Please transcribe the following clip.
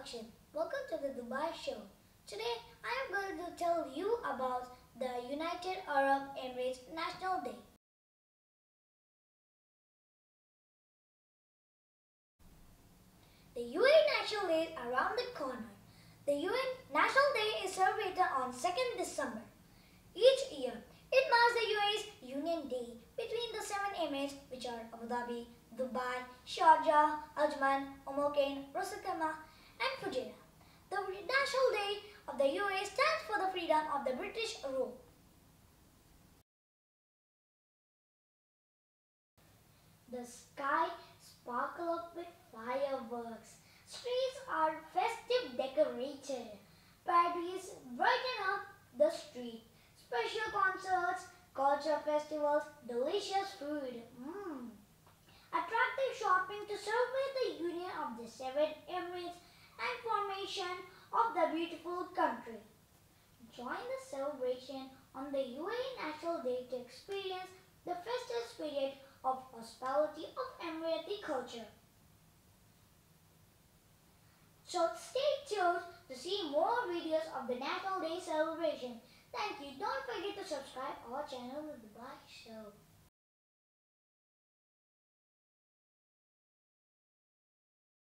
introduction. Welcome to the Dubai show. Today I am going to tell you about the United Arab Emirates National Day. The UAE National Day is around the corner. The UAE National Day is celebrated on 2nd December. Each year, it marks the UAE's Union Day between the 7 Emirates, which are Abu Dhabi, Dubai, Sharjah, Ajman, Ras Al Khaimah, and Fujairah. The National Day of the UAE stands for the freedom of the British rule. The sky sparkles up with fireworks. Streets are festive decorated. Parties brighten up the street. Special concerts, culture festivals, delicious food. Attractive shopping to celebrate the union of the 7 Emirates and formation of the beautiful country. Join the celebration on the UAE National Day to experience the festive spirit of hospitality of Emirati culture. So stay tuned to see more videos of the National Day celebration. Thank you. Don't forget to subscribe our channel, The Dubai Show.